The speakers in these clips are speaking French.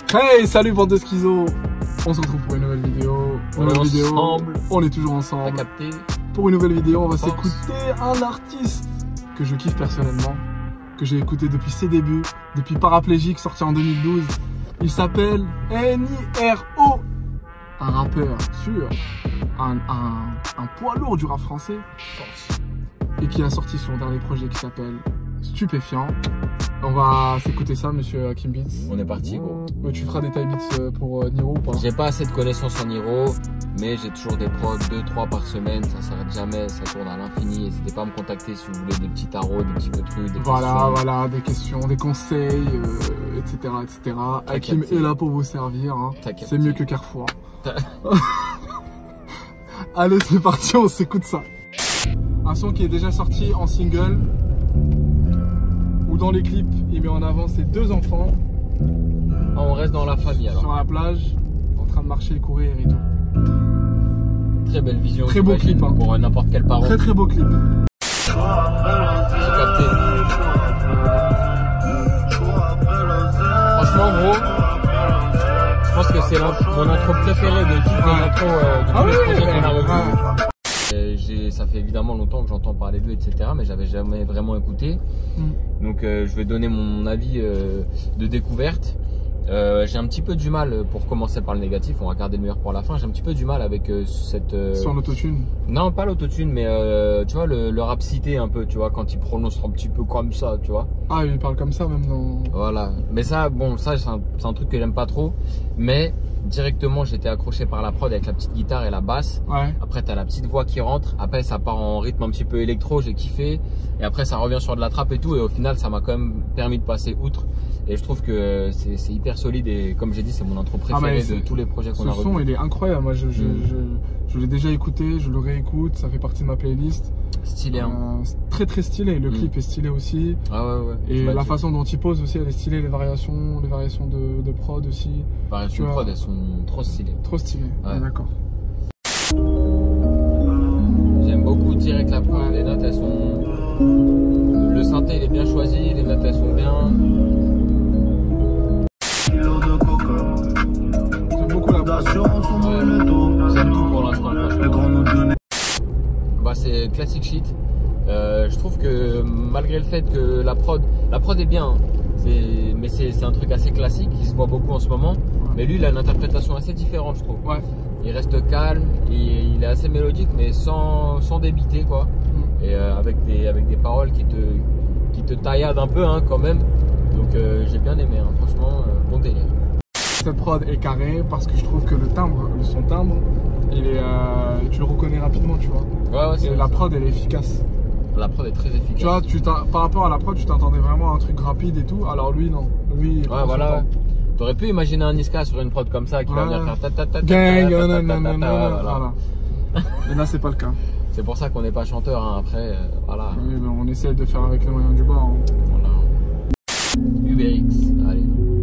Hey, salut bande de schizo. On se retrouve pour une nouvelle vidéo. On est toujours ensemble. T'as capté? Pour une nouvelle vidéo, on va s'écouter un artiste que je kiffe personnellement, que j'ai écouté depuis ses débuts, depuis Paraplégique, sorti en 2012. Il s'appelle NIRO, un rappeur sûr, un poids lourd du rap français, et qui a sorti son dernier projet qui s'appelle Stupéfiant. On va s'écouter ça, monsieur Hakim Beats. On est parti, gros. Tu feras des taille beats pour Niro ou pas? J'ai pas assez de connaissances en Niro, mais j'ai toujours des prods, 2-3 par semaine, ça s'arrête jamais, ça tourne à l'infini. N'hésitez pas à me contacter si vous voulez des petits tarots, des petits trucs, des questions. Voilà, des questions, des conseils, etc. Hakim est là pour vous servir, hein. C'est mieux que Carrefour. Allez, c'est parti, on s'écoute ça. Un son qui est déjà sorti en single, où dans les clips, il met en avant ses deux enfants. Ah, on reste dans la famille alors. Sur la plage, en train de marcher et courir et tout. Très belle vision. Très beau clip, hein. Pour n'importe quel parent. Très beau clip. J'ai capté. Franchement, gros, je pense que c'est mon intro préférée de toutes les intros de tous les projets qu'on a revus. Ça fait évidemment longtemps que j'entends parler d'eux, etc. Mais j'avais jamais vraiment écouté. Donc je vais donner mon avis de découverte. J'ai un petit peu du mal, pour commencer par le négatif, on va garder le meilleur pour la fin. J'ai un petit peu du mal avec cette... Sur l'autotune? Non, pas l'autotune, mais tu vois, le rap cité un peu, tu vois, quand il prononce un petit peu comme ça, tu vois. Ah, il parle comme ça même dans... Voilà, mais ça, bon, ça c'est un truc que j'aime pas trop. Mais directement, j'étais accroché par la prod avec la petite guitare et la basse. Ouais. Après, t'as la petite voix qui rentre. Après, ça part en rythme un petit peu électro, j'ai kiffé. Et après, ça revient sur de la trappe et tout. Et au final, ça m'a quand même permis de passer outre. Et je trouve que c'est hyper solide. Et comme j'ai dit, c'est mon intro préféré de tous les projets qu'on a retenus. Ce son, il est incroyable. Moi, je l'ai déjà écouté, je le réécoute. Ça fait partie de ma playlist. Stylé, hein. Très stylé. Le clip est stylé aussi. Ah ouais. Et la façon dont il pose aussi, elle est stylée. Les variations de prod aussi. Les variations de prod, elles sont trop stylées. Trop stylées, ouais. D'accord. J'aime beaucoup direct la prod. Les notes, elles sont... Le synthé, il est bien choisi. Les notes, elles sont bien. J'aime beaucoup la prod. J'aime tout pour l'instant, franchement. Bah, c'est classic shit. Je trouve que malgré le fait que la prod est bien, mais c'est un truc assez classique qui se voit beaucoup en ce moment. Mais lui, il a une interprétation assez différente, je trouve. Ouais. Il reste calme, il est assez mélodique, mais sans débiter, quoi. Et avec des paroles qui te tailladent un peu, hein, quand même. Donc j'ai bien aimé, hein, franchement, bon délire. Cette prod est carrée parce que je trouve que son timbre, tu le reconnais rapidement, tu vois. Ouais, et la prod, elle est efficace. La prod est très efficace. Tu vois, par rapport à la prod, tu t'attendais vraiment à un truc rapide et tout. Alors lui, non. Lui, ouais, voilà. T'aurais pu imaginer un Niska sur une prod comme ça qui va venir faire gang, voilà. Et là, c'est pas le cas. C'est pour ça qu'on n'est pas chanteur, hein. Après, voilà. Oui, mais on essaie de faire avec les moyens du bord. Hein. Voilà. UberX, allez.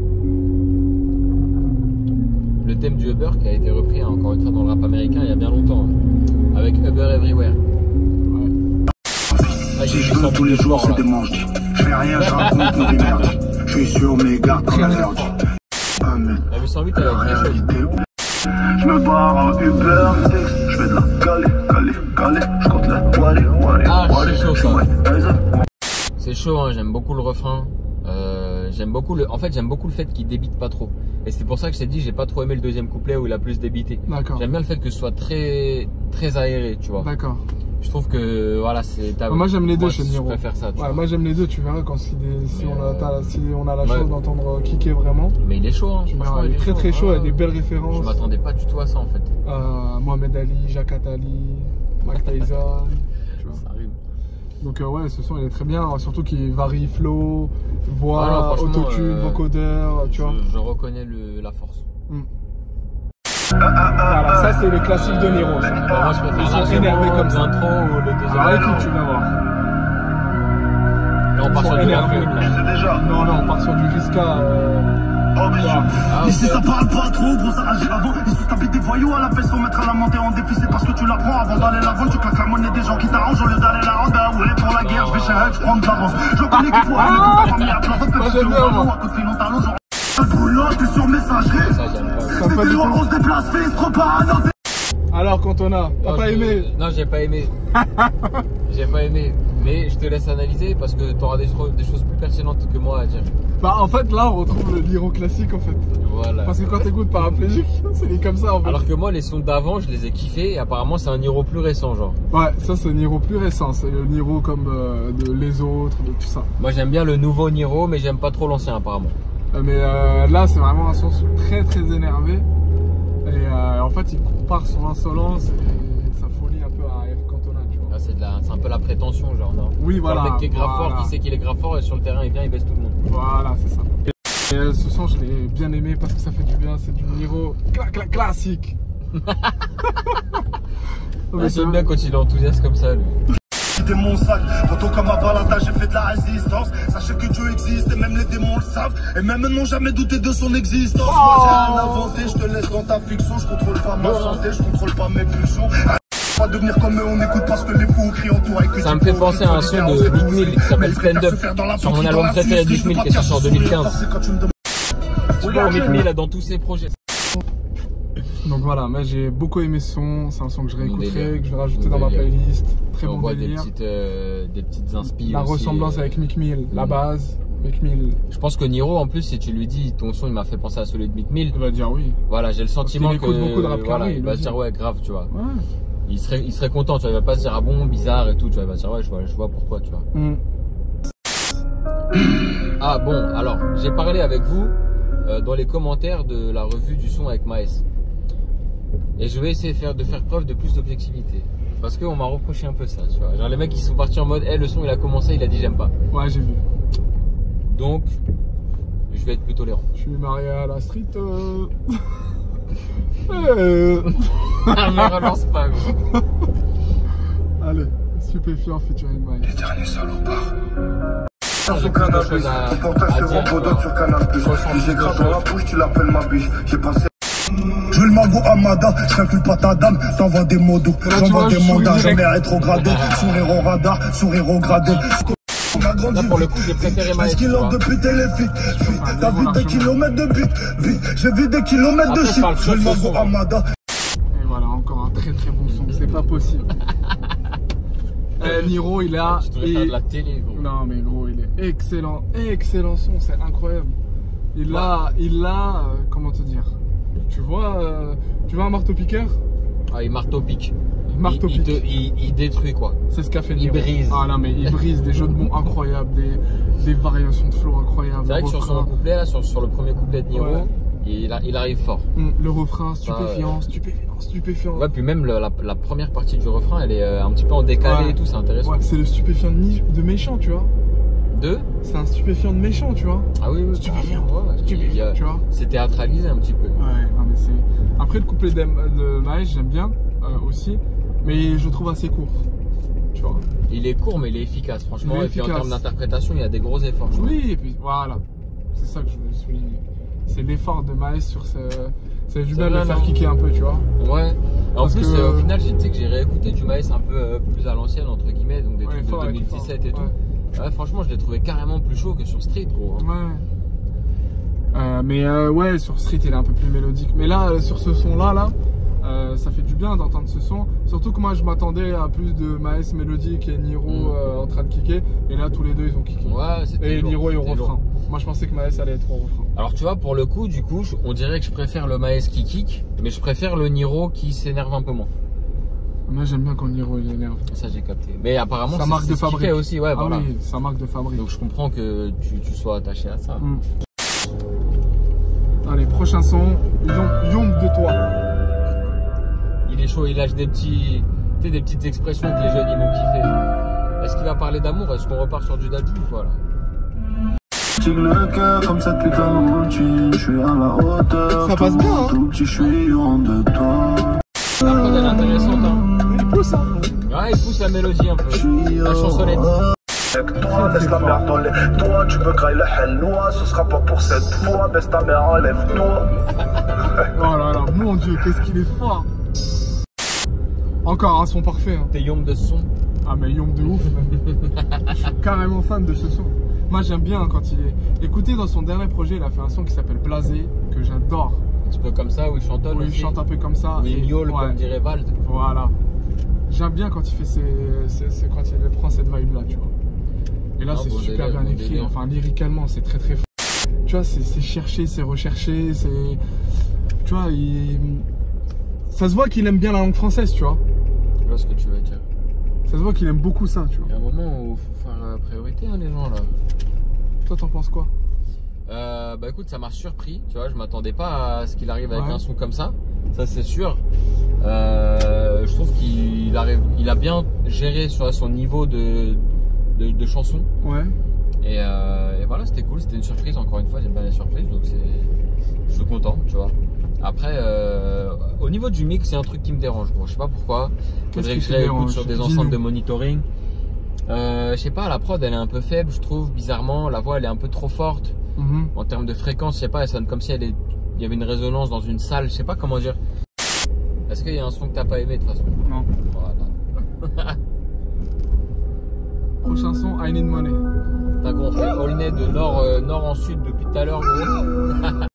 Le thème du Uber qui a été repris, hein, encore une fois, dans le rap américain il y a bien longtemps, hein, avec Uber Everywhere. Ouais. Ah, si je veux tous les jours, c'est des manches. Je fais rien, je raconte nos merdes. Je suis sur mes gardes comme la merde. La 808 elle est très chaude. Je me barre en Uber, je fais de la calé, je compte la wallet. Ah, c'est chaud ça. C'est chaud, hein, j'aime beaucoup le refrain. J'aime beaucoup le fait qu'il débite pas trop. Et c'est pour ça que je t'ai dit, j'ai pas trop aimé le deuxième couplet où il a plus débité. D'accord. J'aime bien le fait que ce soit très aéré, tu vois. D'accord. Je trouve que voilà, c'est. Moi j'aime les deux chez Niro. Je préfère ça. Ouais, moi j'aime les deux. Tu verras quand si on a la chance d'entendre kicker vraiment. Mais il est chaud, hein. Il est très chaud. Il a des belles références. Je m'attendais pas du tout à ça en fait. Mohamed Ali, Jacques Attali, Mike Tyson. Tu vois. Ça arrive. Donc ouais, ce son il est très bien, surtout qu'il varie flow, voix, autotune, vocodeur, tu vois. Je reconnais la force. Voilà, ça c'est le classique de Niro. Moi je préfère énervé comme ça. L'intro ou le deuxième. Alors écoute, tu vas voir. Là on part sur du Non, on part sur du Riska. Ici ça parle pas trop, gros ça agit avant. Ici t'habites des voyous à la fesse, faut mettre à la montée en défi. C'est parce que tu la prends avant d'aller la vendre. Tu claques la monnaie des gens qui t'arrangent au lieu d'aller la rendre. Ouais, pour la guerre, je vais chez elle, je prends de l'avance. Je connais qu'il faut aller pour ta famille à plat. boulot, t'es sur messagerie. Ça, j'aime pas. T'as pas du tout. On se déplace, fils, trop pas à noter. Alors, Cantona, t'as pas aimé? Non, j'ai pas aimé. J'ai pas aimé. Mais je te laisse analyser parce que t'auras des choses plus pertinentes que moi à dire. Bah, en fait, là, on retrouve le Niro classique, en fait. Voilà. Parce que quand t'écoutes paraplégique, c'est comme ça, en fait. Alors que moi, les sons d'avant, je les ai kiffés et apparemment, c'est un Niro plus récent, genre. Ouais, ça, c'est le Niro plus récent. C'est le Niro comme de Les Autres, de tout ça. Moi, j'aime bien le nouveau Niro, mais j'aime pas trop l'ancien, apparemment. Mais là, c'est vraiment un son très, très énervé. Et en fait, il compare son insolence et sa folie un peu à Eric Cantona, tu vois. Ah, c'est un peu la prétention, genre, non? Oui, voilà. Le mec qui est grave voilà. fort, qui sait qu'il est grave fort et sur le terrain, il vient, il baisse tout le monde. Voilà, c'est ça. Et ce son, je l'ai bien aimé parce que ça fait du bien. C'est du Niro classique. Ah, j'aime bien quand il est enthousiaste comme ça, lui. C'était mon sac, pourtant comme à Valenta j'ai fait de la résistance. Sachez que Dieu existe et même les démons le savent. Et même n'ont jamais douté de son existence. Moi j'ai rien inventé, je te laisse dans ta fiction. Je contrôle pas ma santé, je contrôle pas mes pulsions. Pas devenir comme eux, on écoute parce que les fous crient en toi. Ça me fait penser à un son de Vic Mill qui s'appelle Stand Up. Sur mon album préféré de Vic Mill qui est sorti en 2015. Tu vois Vic Mill dans tous ses projets. Donc voilà, moi j'ai beaucoup aimé ce son. C'est un son que je réécouterai, que je vais rajouter dans ma playlist. Très bon délire. On voit des petites inspirations. La ressemblance avec Meek Mill, la base. Meek Mill. Je pense que Niro, en plus, si tu lui dis ton son il m'a fait penser à celui de Meek Mill, il va dire oui. Voilà, j'ai le sentiment que écoute beaucoup de rap voilà, carré, il va se dire ouais grave, tu vois. Ouais. Il serait content, tu vois, il va pas se dire ah bon bizarre et tout, tu vois, il va se dire ouais je vois pourquoi, tu vois. Ah bon, alors j'ai parlé avec vous dans les commentaires de la revue du son avec Maes. Et je vais essayer de faire preuve de plus d'objectivité. Parce qu'on m'a reproché un peu ça, tu vois. Genre les mecs ils sont partis en mode le son il a commencé, il a dit j'aime pas. Ouais, j'ai vu. Donc je vais être plus tolérant. Je suis marié à la street. Mais relance pas gros. Allez, stupéfiant featuring Maes. Les derniers salopards. J'ai plus de choses à dire. J'ai grave dans la bouche, tu l'appelles ma biche. J'ai passé. Je veux le magot Amada, je calcule pas ta dame, t'envoies des mots doux, j'envoie des mandats, jamais rétrogradé, sourire au radar, sourire au gradé. Là pour le coup j'ai préféré Maes. De pute et les filles, t'as vu des kilomètres de bite, j'ai vu des kilomètres de shit, je veux le magot Amada. Et voilà, encore un très très bon son, c'est pas possible. Niro il a... Tu devrais faire de la télé gros. Non mais gros il est excellent, excellent son, c'est incroyable. Il a, comment te dire, tu vois un marteau-piqueur? Ah il marteau-pique. Il détruit quoi. C'est ce qu'a fait Niro. Il brise. Ah non mais il brise des jeux de mots incroyables, des variations de flow incroyables. C'est vrai que sur son couplet là, sur le premier couplet de Niro, ouais. il arrive fort. Le refrain stupéfiant, stupéfiant. Ouais, puis même la première partie du refrain, elle est un petit peu en décalé et tout, c'est intéressant. Ouais, c'est le stupéfiant de méchant, tu vois. C'est un stupéfiant de méchant, tu vois. Ah oui, oui. Stupéfiant. Ouais, stupéfiant, tu vois. C'est théâtralisé un petit peu. Ouais, non mais c'est... Après le couplet de Maes, j'aime bien aussi, mais je le trouve assez court, tu vois. Il est court, mais il est efficace, franchement. Et puis en termes d'interprétation, il y a des gros efforts. Oui, et puis voilà. C'est ça que je veux souligner. C'est l'effort de Maes sur ce... C'est du bien de le faire kicker un peu, tu vois. Ouais. En plus, au final, tu sais que j'ai réécouté du Maes un peu plus à l'ancienne, entre guillemets, donc des trucs de 2017 et tout. Ouais, franchement, je l'ai trouvé carrément plus chaud que sur Street, gros. Hein. Ouais. Ouais, sur Street, il est un peu plus mélodique. Mais là, sur ce son-là, ça fait du bien d'entendre ce son. Surtout que moi, je m'attendais à plus de Maes mélodique et Niro en train de kicker. Et là, tous les deux, ils ont kické. Ouais, c'était et lourd, Niro est au refrain. Lourd. Moi, je pensais que Maes allait être au refrain. Alors, tu vois, pour le coup, on dirait que je préfère le Maes qui kick, mais je préfère le Niro qui s'énerve un peu moins. Moi j'aime bien quand Niro il énerve. Ça j'ai capté. Mais apparemment ça marque de fabrique. Fait aussi, ouais, voilà. Oui, ça marque de fabrique. Donc je comprends que tu sois attaché à ça. Allez, prochain son, Yombe de toi. Il est chaud, il lâche des petites expressions que les jeunes ils vont kiffer. Est-ce qu'il va parler d'amour? Est-ce qu'on repart sur du Dadju ou quoi là? Le cœur comme cette putain de je suis à la hauteur. Ça passe bien, hein? Tout petit, je suis de toi. La prod elle est intéressante, hein. Il pousse, hein. Ouais, il pousse la mélodie un peu. La chansonnette. Toi, laisse la merde dans les... Toi, tu me grailles le hellois. Ce sera pas pour cette fois. Baisse ta mère, enlève-toi. Oh là là, mon dieu, qu'est-ce qu'il est fort. Encore un son parfait, hein. T'es yombe de ce son? Ah mais yombe de ouf, même. Je suis carrément fan de ce son. Moi j'aime bien quand il est. Écoutez, dans son dernier projet, il a fait un son qui s'appelle Blasé, que j'adore. Un petit peu comme ça, où il chantonne. Où il chante un peu comme ça. Où il miaule, comme dirait Vald. Voilà. J'aime bien quand il fait quand il prend cette vibe là, tu vois. Et là, c'est super bien écrit. Enfin, lyricalement, c'est très très fort. Tu vois, c'est cherché, c'est recherché, c'est. Tu vois, ça se voit qu'il aime bien la langue française, tu vois. Je vois ce que tu veux dire. Ça se voit qu'il aime beaucoup ça, tu vois. Il y a un moment où il faut faire priorité, hein, les gens là. Toi, t'en penses quoi? Bah écoute, ça m'a surpris, tu vois, je m'attendais pas à ce qu'il arrive avec un son comme ça c'est sûr. Je trouve qu'il a bien géré sur son niveau de chanson. Ouais. Et voilà, c'était cool, c'était une surprise, encore une fois, j'aime bien les surprises, donc je suis content, tu vois. Après, au niveau du mix, c'est un truc qui me dérange, bon, je sais pas pourquoi. Faudrait que je réécoute sur des enceintes de monitoring. Je sais pas, la prod elle est un peu faible, je trouve, bizarrement, la voix elle est un peu trop forte. En termes de fréquence, je sais pas, elle sonne comme si il y avait une résonance dans une salle, je sais pas comment dire. Est-ce qu'il y a un son que t'as pas aimé de toute façon? Non. Voilà. Prochain son, I Need Money. T'as gros, on fait Aulnay de nord en sud depuis tout à l'heure, gros.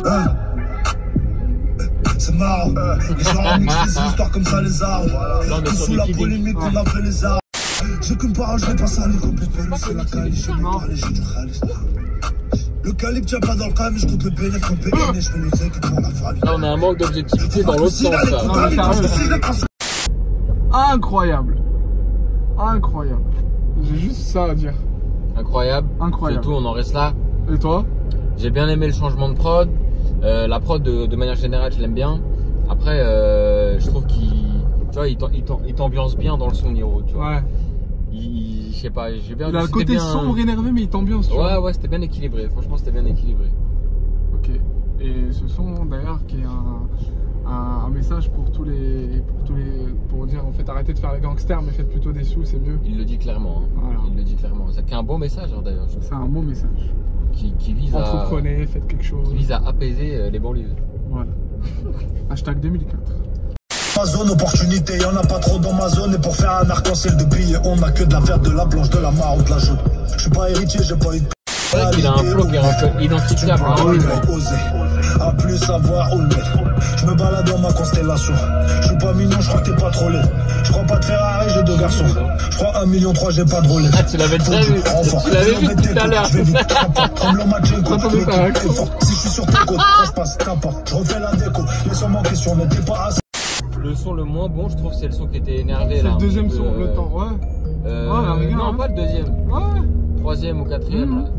C'est marrant, les gens mixent des histoires comme ça, les arbres. Non, mais sur Sous la polémique, on a fait les arbres. J'ai qu'une parole, je vais pas salir complètement. C'est la calice, je vais parler, j'ai du khalis. Le calibre tient pas dans le cas, mais je compte le bénéfice comme PN et je fais le zèque pour la famille. Là, on a un manque d'objectivité dans l'autre sens, ça. Non, mais sérieux. Incroyable. Incroyable. J'ai juste ça à dire. Incroyable. Incroyable. C'est tout, on en reste là. Et toi? J'ai bien aimé le changement de prod. La prod, de manière générale, je l'aime bien. Après, je trouve il t'ambiance bien dans le son Niro, tu vois. Ouais. Je sais pas, j'ai bien. Il a le côté sombre, énervé, mais il t'ambiance, tu vois. Ouais, c'était bien équilibré. Franchement, c'était bien équilibré. Ok. Et ce son, d'ailleurs, qui est un message pour pour dire en fait arrêtez de faire les gangsters, mais faites plutôt des sous, c'est mieux. Il le dit clairement. Hein. Voilà. Il le dit clairement. C'est un bon message, hein, d'ailleurs. C'est un bon message. Qui vise Entreprenez, faites quelque chose. Qui vise à apaiser les banlieues. Voilà. Hashtag 2004. Ma zone opportunité, y'en a pas trop dans ma zone. Et pour faire un arc-en-ciel de billets, on a que de la verte, de la blanche, de la marron, de la jaune. Je suis pas héritier, j'ai pas eu de... C'est vrai qu'il a un flow qui est un peu identifiable. À plus savoir où le mettre. Je me balade dans ma constellation. Je suis pas mignon, je crois que t'es pas trop laid. Je crois pas de Ferrari, j'ai 2 garçons. Je crois 1,3 million, j'ai pas de relais. Ah, tu l'avais déjà vu. Tu l'avais vu tout à l'heure. Si je suis sur tes côtes, ça se passe, t'as pas. Je refais la déco, laisse-moi en question, mais t'es pas assez. Le son le moins bon, je trouve, c'est le son qui était énervé là. C'est le deuxième son, le temps, ouais. Non, pas le deuxième. Ouais. Troisième ou quatrième là.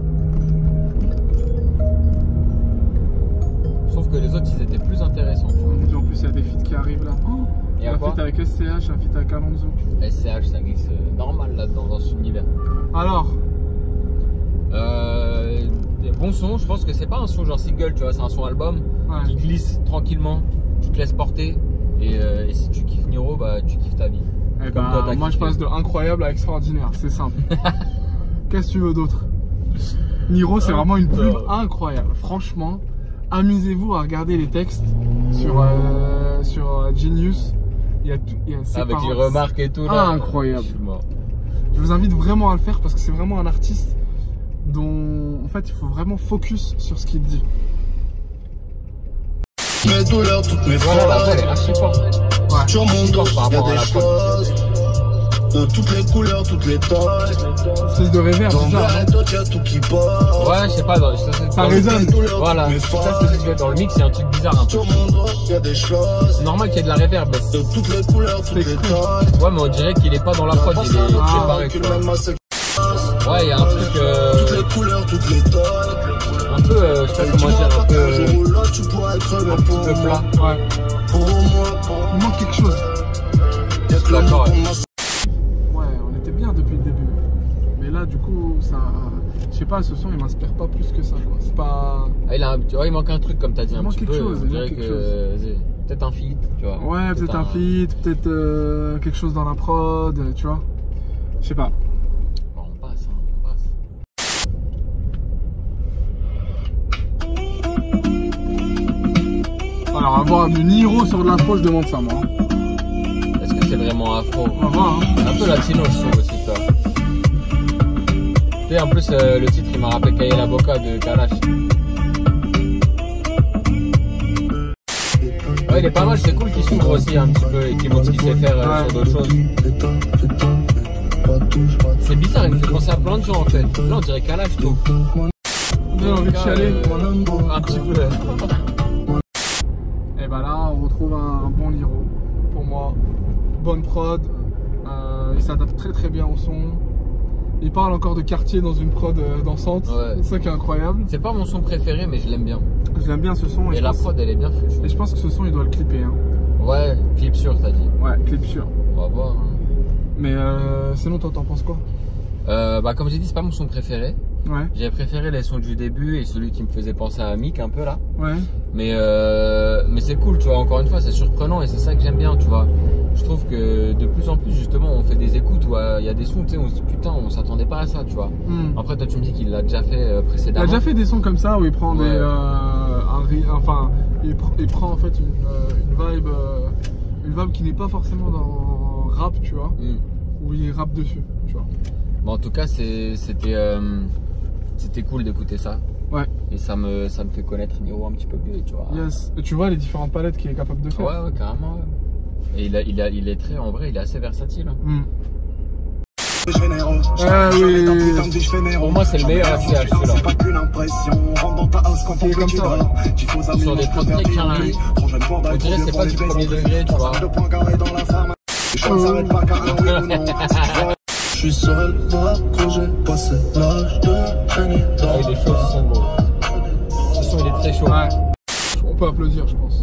Je trouve que les autres ils étaient plus intéressants, tu vois. En plus, il y a des feats qui arrivent là. Il y a un feat avec SCH, un feat avec Alonso. SCH, ça glisse normal là-dedans, dans cet univers. Alors des bons sons, je pense que c'est pas un son genre single, tu vois, c'est un son album qui glisse tranquillement, tu te laisses porter. Et si tu kiffes Niro, bah tu kiffes ta vie. Et bah, moi je passe de incroyable à extraordinaire, c'est simple. Qu'est-ce que tu veux d'autre? Niro, c'est vraiment une pub incroyable. Franchement, amusez-vous à regarder les textes sur Genius. Il y a tout, avec les remarques et tout là. Incroyable. Je vous invite vraiment à le faire parce que c'est vraiment un artiste dont en fait il faut vraiment focus sur ce qu'il dit. Mes douleurs, toutes mes fois, elle est archi forte. Sur mon dos, il y a des choses de toutes les couleurs, toutes les tailles. C'est de réverb, ouais, je sais pas, ça résonne. Voilà, c'est ça que je dis, dans le mix, c'est un truc bizarre un peu. C'est normal qu'il y ait de la réverb. De toutes les couleurs, toutes les tailles. Ouais, mais on dirait qu'il est pas dans la prod, il est préparé. Ouais, il y a un truc. Toutes les couleurs, toutes les tailles. Un peu, je sais pas comment dire, un petit peu plat. Ouais. Il manque quelque chose. D'accord. Ouais, on était bien depuis le début. Mais là, du coup, ça. Je sais pas, ce son il m'inspire pas plus que ça, quoi. C'est pas. Ah, tu vois, il manque un truc, comme t'as dit, un petit peu. Il manque quelque chose. Peut-être un feat, tu vois. Ouais, peut-être un feat, peut-être quelque chose dans la prod, tu vois. Je sais pas. Alors, avoir du Niro sur de l'afro, je demande ça, moi. Est-ce que c'est vraiment afro? On va voir, hein. Un peu latino, je trouve aussi, ça. Et en plus, le titre il m'a rappelé Cahier la Boca de Kalash. Ouais, il est pas mal, c'est cool qu'il s'ouvre aussi un petit peu et qu'il montre ce qu'il sait faire sur d'autres choses. C'est bizarre, il me fait penser à plein de gens en fait. Là, on dirait Kalash, je trouve. J'ai envie de chialer. Un petit peu. Et bah là, on retrouve un bon Niro. Pour moi, bonne prod. Il s'adapte très très bien au son. Il parle encore de quartier dans une prod dansante. Ouais. C'est ça qui est incroyable. C'est pas mon son préféré, mais je l'aime bien. Je l'aime bien ce son. Et la prod, elle est bien faite. Et je pense que ce son, il doit le clipper. Hein. Ouais, clip sûr, t'as dit. Ouais, clip sûr. On va voir. Hein. Mais sinon, toi, t'en penses quoi? Bah, comme j'ai dit, c'est pas mon son préféré. Ouais. J'ai préféré les sons du début et celui qui me faisait penser à Mick un peu là. Ouais. Mais c'est cool, tu vois. Encore une fois, c'est surprenant et c'est ça que j'aime bien, tu vois. Je trouve que de plus en plus, justement, on fait des écoutes où il y a des sons, tu sais, on se dit putain, on s'attendait pas à ça, tu vois. Après, toi, tu me dis qu'il l'a déjà fait précédemment. Il a déjà fait des sons comme ça où il prend des. Enfin, il prend en fait une vibe qui n'est pas forcément dans rap, tu vois. Où il rappe dessus, tu vois. Bon, en tout cas, c'était cool d'écouter ça. Ouais. Et ça me fait connaître Niro un petit peu mieux, tu vois. Yes. Et tu vois les différentes palettes qu'il est capable de faire. Ouais, carrément. Ouais. Et il est très, en vrai, il est assez versatile. Oui. Pour moi, c'est le meilleur FCH, celui-là. C'est comme ça. Sur des prods très carrés. On dirait que c'est pas du premier degré, tu vois. Je suis seul quand j'ai passé l'âge de traîner. Ah, il est chaud ce son, gros. Ce son, il est très chaud. Ouais. On peut applaudir, je pense.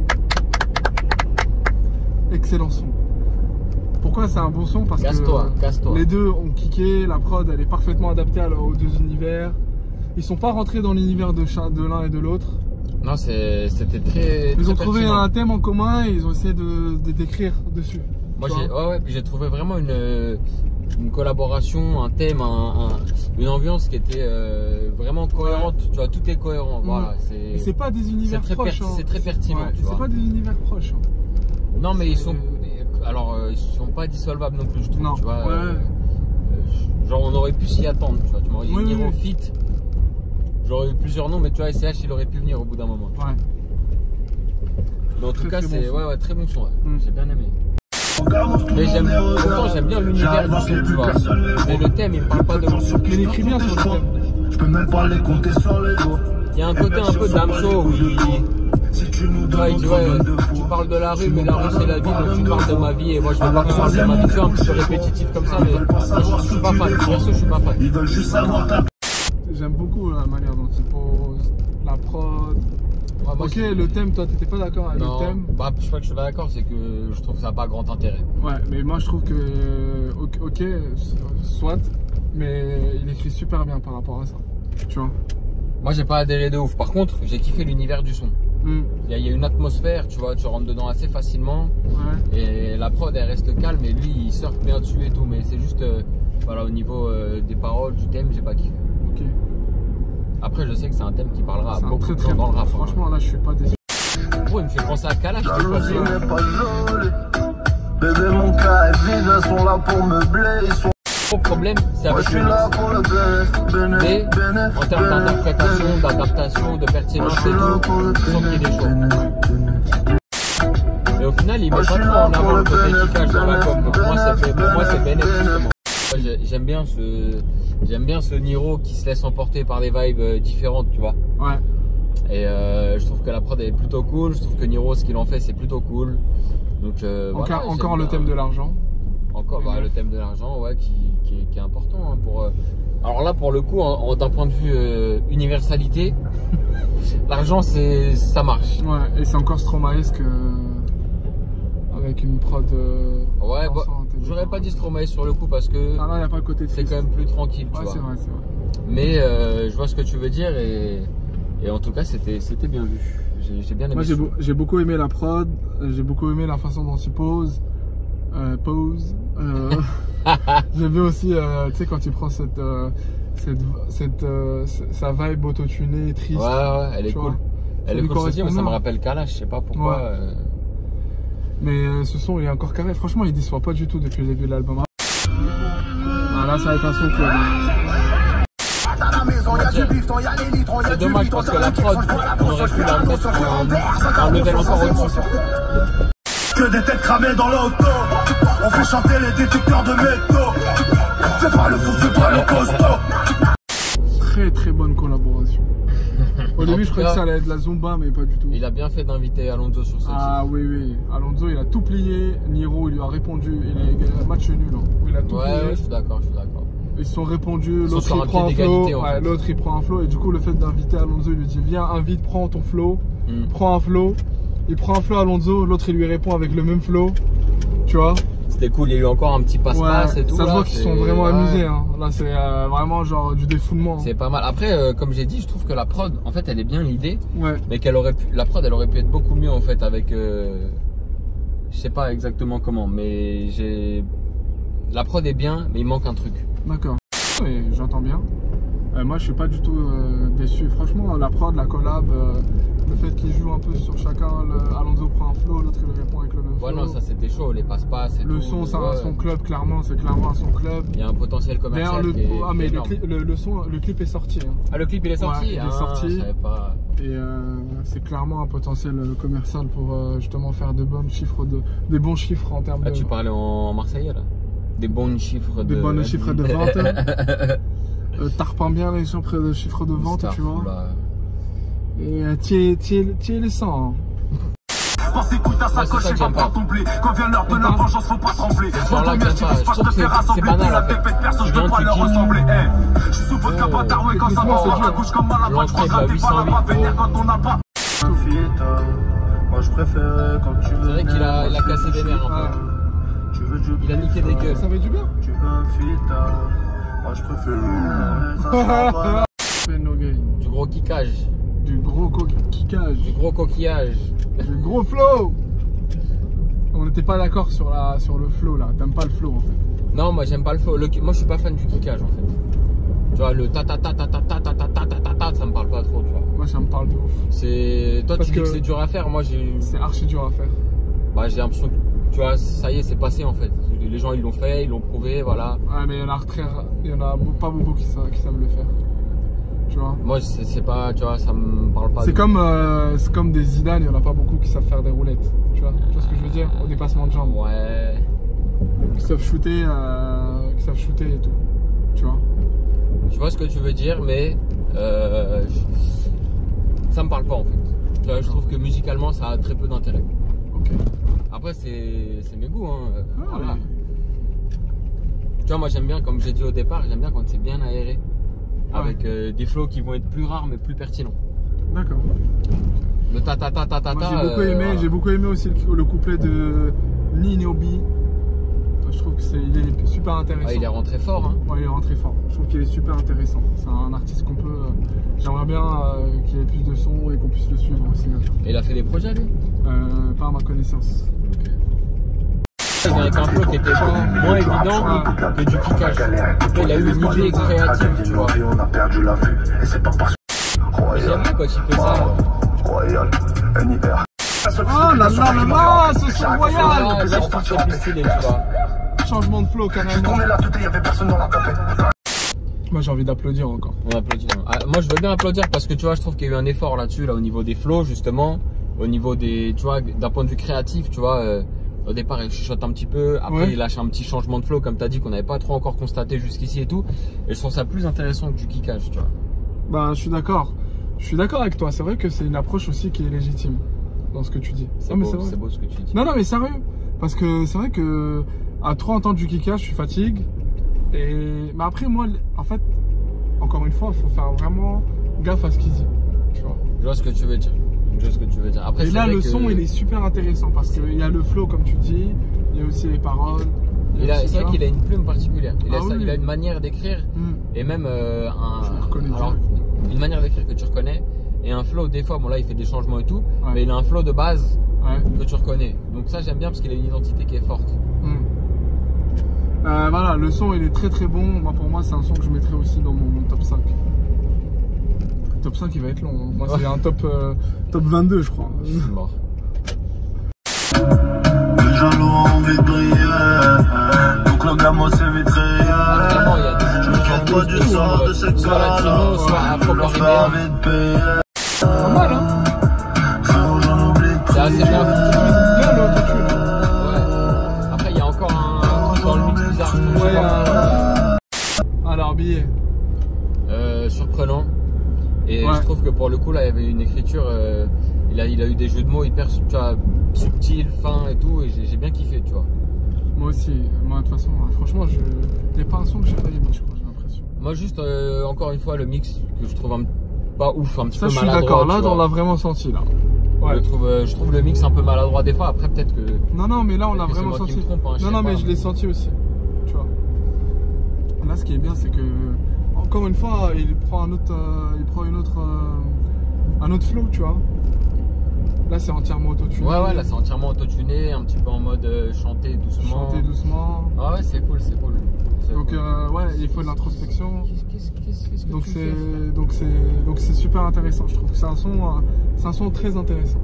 Excellent son. Pourquoi c'est un bon son? Parce que les deux ont kické, la prod elle est parfaitement adaptée aux deux univers. Ils sont pas rentrés dans l'univers de l'un et de l'autre. Non, c'était très. Ils ont trouvé un thème en commun et ils ont essayé d'écrire dessus. Moi, puis j'ai trouvé vraiment une collaboration, un thème, une ambiance qui était vraiment cohérente. Tu vois, tout est cohérent. Voilà, c'est pas des univers proches. C'est très pertinent. Ouais, c'est pas des univers proches. Non, mais ils sont pas dissolvables non plus, je trouve. Non. Tu vois, genre, on aurait pu s'y attendre. Tu vois, tu m'aurais dit Niro Fit. J'aurais eu plusieurs noms, mais tu vois, SCH, il aurait pu venir au bout d'un moment. Ouais. Mais en tout cas, c'est très bon son. J'ai bien aimé. Mais j'aime bien l'univers du son, tu vois. Mais le thème, il me parle pas de moi. Il écrit bien sur le thème. Je peux même pas les compter sur les doigts. Il y a un côté un peu Damso où il dit tu parles de la rue, mais la rue c'est la vie, donc tu parles de ma vie et moi je vais pas parler de ma vie. Tu vois, un petit peu répétitif comme ça, mais je suis pas fan. Perso, je suis pas fan. Ils veulent juste savoir ta. J'aime beaucoup la manière dont il pose, la prod. Ouais, ok, le thème, toi t'étais pas d'accord avec le thème? Bah, je sais pas que je suis pas d'accord, c'est que je trouve que ça n'a pas grand intérêt. Ouais, mais moi je trouve que, ok, soit, mais il écrit super bien par rapport à ça, tu vois. Moi j'ai pas adhéré de ouf, par contre j'ai kiffé l'univers du son. Il y a une atmosphère, tu vois, tu rentres dedans assez facilement. Ouais. Et la prod elle reste calme et lui il surfe bien dessus et tout, mais c'est juste, voilà, au niveau des paroles, du thème, j'ai pas kiffé. Ok. Après, je sais que c'est un thème qui parlera à beaucoup de gens dans le rap. Franchement, là, je suis pas déçu. Gros, il me fait penser à Kalash, des fois. Bébé, mon cas est vide, elles sont là pour meubler. Le problème, c'est avec le mix. Mais en termes d'interprétation, d'adaptation, de pertinence et tout, je sens qu'il est des choses. Et au final, il met pas trop en avant le côté qui cache dans la com. Donc pour moi, c'est bénéfique, justement. J'aime bien ce Niro qui se laisse emporter par des vibes différentes, tu vois. Ouais. Et je trouve que la prod est plutôt cool. Je trouve que Niro, ce qu'il en fait, c'est plutôt cool. Donc encore le thème de l'argent. Encore le thème de l'argent, ouais, qui est important hein, pour. Alors là, pour le coup, d'un point de vue universalité, l'argent, ça marche. Ouais. Et c'est encore Stromaesque avec une prod. Ouais, j'aurais pas dit Stromae sur le coup parce que non, y a pas le côté c'est quand même plus tranquille. Ouais, c'est vrai. Mais je vois ce que tu veux dire et en tout cas c'était bien vu. J'ai bien aimé. Moi j'ai beaucoup aimé la prod, j'ai beaucoup aimé la façon dont il pose. J'ai vu aussi, tu sais, quand il prend sa vibe autotunée triste. Ouais, elle est cool. Elle est cool aussi, mais ça me rappelle Kalash, je sais pas pourquoi. Ouais. Mais ce son il est encore carré, franchement il déçoit pas du tout depuis le début de l'album. Ah, là ça va être un son club. C'est dommage parce que la prod, on aurait pu la mettre un level encore au-dessus. Que des têtes cramées dans l'auto. On fait chanter les détecteurs de métaux. Fais pas le fou, fais pas le costaud. Très très bonne collaboration. Au début je croyais que ça allait être la Zumba mais pas du tout. Il a bien fait d'inviter Alonso sur ce Ah oui oui, Alonso il a tout plié, Niro il lui a répondu, il a un match nul hein. Il a tout plié. Ouais, je suis d'accord. Ils se sont répondus, l'autre il prend un flow, ouais, l'autre il prend un flow et du coup le fait d'inviter Alonso, il lui dit viens invite, prends ton flow, prends un flow, il prend un flow Alonso, l'autre il lui répond avec le même flow, tu vois. C'était cool, il y a eu encore un petit passe-passe et tout. Ça se voit qu'ils sont vraiment amusés hein. Là c'est vraiment genre du défoulement. C'est pas mal. Après comme j'ai dit, je trouve que la prod en fait elle est bien l'idée, mais la prod elle aurait pu être beaucoup mieux en fait avec je sais pas exactement comment, mais la prod est bien mais il manque un truc. D'accord. Oui, j'entends bien. Moi je suis pas du tout déçu. Franchement la prod, la collab, le fait qu'ils jouent un peu sur chacun, Alonso prend un flow, l'autre il répond avec le même flow. Ouais non ça c'était chaud, les passe-passe et le tout. son c'est son club clairement, c'est clairement son club. Il y a un potentiel commercial. D'ailleurs le clip est sorti. Hein. Ah le clip il est sorti. Ouais, il est sorti. Je savais pas. Et c'est clairement un potentiel commercial pour justement faire des bons chiffres en termes de. Tu parlais en marseillais là. Des bons chiffres de vente. T'arpins bien les chiffres de vente, tu vois. Et tiens les sangs. Pense écoute à sa coche, il va prendre ton blé. Quand vient l'heure de la vengeance, faut pas trembler. Quand ton mère, tu vis pas, je te fais rassembler. T'es la défaite, personne, je dois pas leur ressembler. Je suis sous votre cabane, ouais, quand ça m'envoie à gauche comme à la droite. Je crois que t'es pas là, pas venir quand on n'a pas. Moi je préfère quand tu veux. C'est vrai qu'il a cassé des nerfs un peu. Il a niqué des gueules. Ça fait du bien. Tu veux un filtre, moi je préfère. Du gros kickage. Du gros kickage. Du gros coquillage. Du gros flow. On n'était pas d'accord sur le flow là. T'aimes pas le flow en fait. Non, moi j'aime pas le flow. Moi je suis pas fan du kickage en fait. Tu vois, le ta ta ta ta ta ta ta ta ta ta ta, ça me parle pas trop, tu vois. Moi ça me parle de ouf. Toi tu dis que c'est dur à faire, moi j'ai. C'est archi dur à faire. Bah j'ai l'impression que, tu vois, ça y est, c'est passé en fait. Les gens ils l'ont fait, ils l'ont prouvé, voilà. Ouais, mais il y en a pas beaucoup qui savent le faire. Tu vois. Moi c'est pas, tu vois, ça me parle pas. C'est comme des Zidane, il y en a pas beaucoup qui savent faire des roulettes. Tu vois ce que je veux dire? Au dépassement de jambes. Ouais. Qui savent shooter et tout. Tu vois. Je vois ce que tu veux dire, mais ça me parle pas en fait. Tu vois, je trouve que musicalement ça a très peu d'intérêt. Ok. Après c'est mes goûts hein. Voilà. Ouais. Tu vois, moi j'aime bien, comme j'ai dit au départ, j'aime bien quand c'est bien aéré. Avec des flows qui vont être plus rares mais plus pertinents. D'accord. Le ta ta ta ta ta. Moi j'ai beaucoup aimé aussi le couplet de Ninobi. Je trouve que il est super intéressant. Ah, il est rentré fort hein. Ouais, il est rentré fort. Je trouve qu'il est super intéressant. C'est un artiste qu'on peut. J'aimerais bien qu'il ait plus de son et qu'on puisse le suivre aussi. Et il a fait des projets lui? Pas à ma connaissance. Ok. Avec un flow qui était moins évident que du kickage. Il a eu une idée créative, tu vois. Et j'aime bien quand il fait ça. Oh là là là là, ce son royal! Là, je trouve que c'est plus stylé, tu vois. Changement de flow carrément. Moi j'ai envie d'applaudir encore. On applaudit. Moi je veux bien applaudir parce que tu vois, je trouve qu'il y a eu un effort là-dessus, là au niveau des flows justement, au niveau des, tu vois, d'un point de vue créatif, tu vois. Au départ, il chuchote un petit peu. Après, il lâche un petit changement de flow, comme tu as dit, qu'on n'avait pas trop encore constaté jusqu'ici et tout. Et je trouve ça plus intéressant que du kickage, tu vois. Bah, je suis d'accord. Je suis d'accord avec toi. C'est vrai que c'est une approche aussi qui est légitime dans ce que tu dis. C'est beau ce que tu dis. Non, mais sérieux. Parce que c'est vrai que à trop entendre du kickage, je fatigue. Mais après, moi, en fait, encore une fois, il faut faire vraiment gaffe à ce qu'il dit. Tu vois. Je vois ce que tu veux dire. Après, et là, le son, il est super intéressant parce qu'il y a le flow, comme tu dis, il y a aussi les paroles. C'est vrai qu'il a une plume particulière. Il a une manière d'écrire et même une manière d'écrire que tu reconnais et un flow. Des fois, bon là, il fait des changements et tout, mais il a un flow de base que tu reconnais. Donc ça, j'aime bien parce qu'il a une identité qui est forte. Voilà, le son, il est très très bon. Moi, pour moi, c'est un son que je mettrais aussi dans mon top 5. Top 5 il va être long, hein. Moi c'est un top 22 je crois. Je suis mort. Les jaloux ont envie de briller, donc le gamin c'est vite réel. Vraiment il y a des quoi du sort de cette soit latino, soit afro-caribéen. Pas mal, hein. C'est assez bien. Bien l'autotune. Ouais. Après, il y a encore un truc dans le mix bizarre. Je trouve, Ouais, alors, billet. surprenant. Et Ouais. je trouve que pour le coup, là, il y avait une écriture. Il a eu des jeux de mots hyper, tu vois, subtils, fins et tout. Et j'ai bien kiffé, tu vois. Moi aussi. Moi, de toute façon, franchement, il n'y a pas un son que j'ai pas aimé, je crois, j'ai l'impression. Moi, juste, encore une fois, le mix que je trouve pas ouf, un petit Ça, peu je suis maladroit. d'accord. Là, tu on vois. l'a vraiment senti, là. Ouais. Je trouve le mix un peu maladroit des fois. Après, peut-être que. Non, mais là, on a Peut-être que c'est vraiment moi qui senti. me trompe, hein, je non, sais mais pas. je l'ai senti aussi. Tu vois. Là, ce qui est bien, c'est que, encore une fois, il prend un autre flow, tu vois. Là, c'est entièrement autotuné. Ouais, là, c'est entièrement autotuné, un petit peu en mode chanter doucement. Chanter doucement. Ah ouais, c'est cool. Donc, cool. ouais, il faut de l'introspection. Qu'est-ce que Donc tu fais, frère c'est super intéressant. Je trouve que c'est un son très intéressant.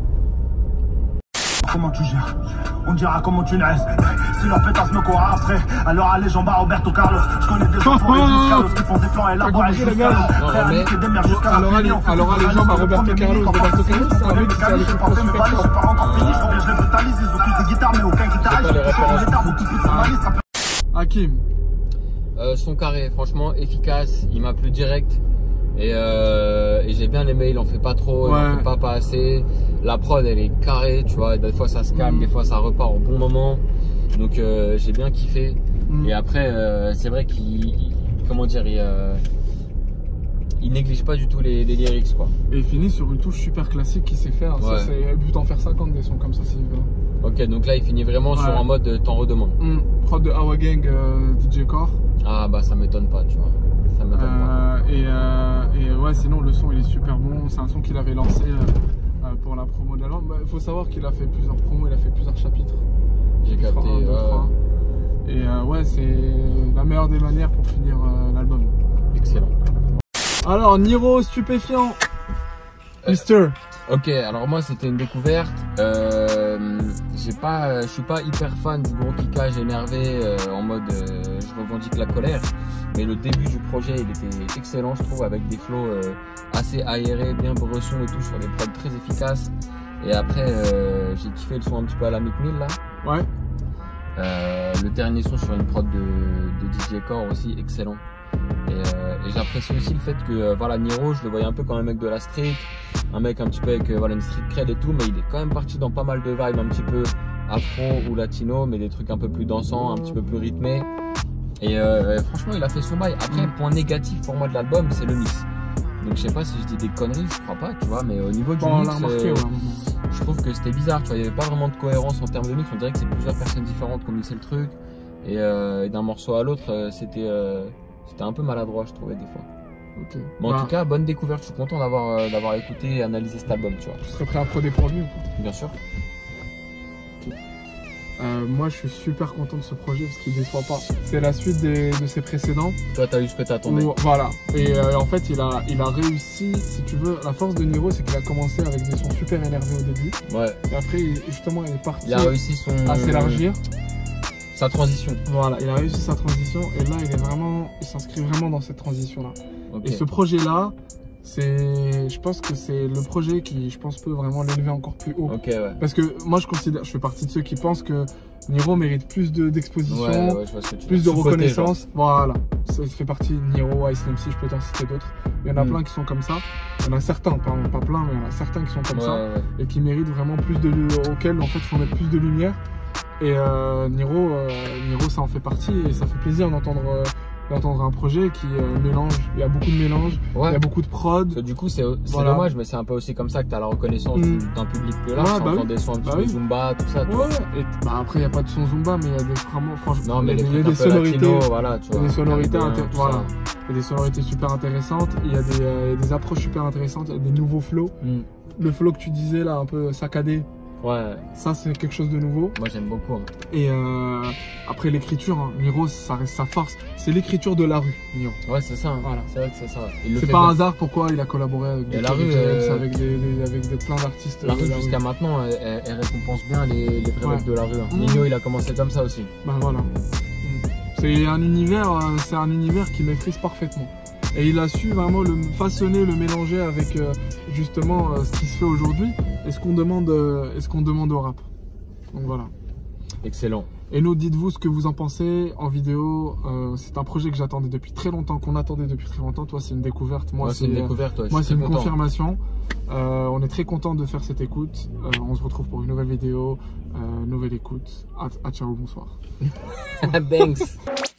Comment tu gères? On dira comment tu naisses. Si leur pétasse me court après, alors allez j'en bats Roberto Carlos. Je connais des gens pour Carlos qui font des plans et là pour aller jusqu'à l'eau. Frère, mais- niquer des merdes jusqu'à la Alors, fin. allez, les gens à Roberto Carlos. Roberto Carlos, c'est un mec qui s'est allé faire Parfait, mais super valise, fort. j'ai pas encore fini, je reviens, je les brutalise. Ils ont tous des guitares, mais aucun guitariste. C'est pas les références. L'état, faut tout de suite sur ma liste. Hakim. Son carré, franchement efficace, il m'a plu direct et j'ai bien aimé, il en fait pas trop, il en fait pas assez. La prod elle est carrée, tu vois, des fois ça se calme, des fois ça repart au bon moment, donc j'ai bien kiffé. Et après c'est vrai qu'il néglige pas du tout les lyrics quoi. Et il finit sur une touche super classique qu'il sait faire. Ça, Ouais. c'est but en faire 50 des sons comme ça, s'il veut. Ok, donc là il finit vraiment sur un mode t'en redemandes. Prod de Awa Gang, DJ Core. Ah bah ça m'étonne pas, tu vois. Ça m'étonne pas. Et ouais, sinon le son il est super bon. C'est un son qu'il avait lancé pour la promo de l'album. Il faut savoir qu'il a fait plusieurs promos, il a fait plusieurs chapitres. J'ai capté. 1, 2, 3. Et ouais, c'est la meilleure des manières pour finir l'album. Excellent. Alors, Niro stupéfiant. Mister. Ok, alors moi c'était une découverte. Je suis pas hyper fan du gros kickage énervé en mode je revendique la colère. Mais le début du projet il était excellent je trouve avec des flows assez aérés, bien bresson et tout sur des prods très efficaces. Et après j'ai kiffé le son un petit peu à la Mick Mill là. Ouais. Le dernier son sur une prod de DJ Core aussi excellent. Et j'apprécie aussi le fait que voilà Niro je le voyais un peu comme un mec de la street, un mec un petit peu avec voilà une street cred et tout, mais il est quand même parti dans pas mal de vibes un petit peu afro ou latino, mais des trucs un peu plus dansants, un petit peu plus rythmés. Et franchement il a fait son bail. Après point négatif pour moi de l'album c'est le mix. Donc je sais pas si je dis des conneries, je crois pas, tu vois, mais au niveau du Bon, on mix l'a remarqué, je trouve que c'était bizarre, tu vois, il y avait pas vraiment de cohérence en termes de mix, on dirait que c'est plusieurs personnes différentes qui ont mixé le truc. Et d'un morceau à l'autre c'était un peu maladroit je trouvais des fois. Ok. Mais en tout cas bonne découverte, je suis content d'avoir écouté et analysé cet album, tu vois. Tu serais prêt à pro des provenus ou pas? Bien sûr. Moi je suis super content de ce projet parce qu'il déçoit pas. C'est la suite de ses précédents. Toi t'as eu ce que t'attendais. Voilà. Et en fait il a réussi, si tu veux, la force de Niro c'est qu'il a commencé avec des sons super énervés au début. Ouais. Et après justement il est parti Il a réussi à s'élargir. Sa transition. Voilà, il a réussi sa transition et là il s'inscrit vraiment dans cette transition là. Okay. Et ce projet là, je pense que c'est le projet qui, je pense, peut vraiment l'élever encore plus haut. Ok, ouais. Parce que moi, je fais partie de ceux qui pensent que Niro mérite plus d'exposition, ouais, je vois ce que tu plus de veux. reconnaissance. Voilà, ça fait partie de Niro, Ice MC, je peux t'en citer d'autres. Il y en a plein qui sont comme ça. Il y en a certains, pas plein, mais il y en a certains qui sont comme ça et qui méritent vraiment plus auxquels en fait, il faut mettre plus de lumière. Et Niro, ça en fait partie et ça fait plaisir d'entendre un projet qui mélange, il y a beaucoup de mélange, il y a beaucoup de prod. Du coup c'est dommage, mais c'est un peu aussi comme ça que tu as la reconnaissance d'un public plus large, t'entends des sons un petit peu Zumba, tout ça. Et après il n'y a pas de son Zumba, mais il y a vraiment, franchement, non, mais il y a des sonorités, il y a des sonorités, voilà, il y a des sonorités super intéressantes, il y a des approches super intéressantes, il y a des nouveaux flows. Le flow que tu disais là, un peu saccadé. Ouais. Ça c'est quelque chose de nouveau. Moi j'aime beaucoup. Hein. Et après l'écriture, Niro, ça reste sa force. C'est l'écriture de la rue, Niro. Ouais c'est ça. Hein. Voilà. C'est vrai que c'est ça. C'est pas un hasard pourquoi il a collaboré avec des la rue, avec plein d'artistes. La rue jusqu'à maintenant, elle récompense bien les vrais mecs de la rue. Hein. Nino il a commencé comme ça aussi. Bah voilà. C'est un univers qu'il maîtrise parfaitement. Et il a su vraiment le façonner, le mélanger avec justement ce qui se fait aujourd'hui et ce qu'on demande au rap. Donc voilà. Excellent. Et nous, dites-vous ce que vous en pensez en vidéo. C'est un projet que j'attendais depuis très longtemps, qu'on attendait depuis très longtemps. Toi, c'est une découverte. Moi, c'est une découverte. Ouais, moi, c'est une confirmation. On est très content de faire cette écoute. On se retrouve pour une nouvelle vidéo, nouvelle écoute. À ciao, bonsoir. Banks.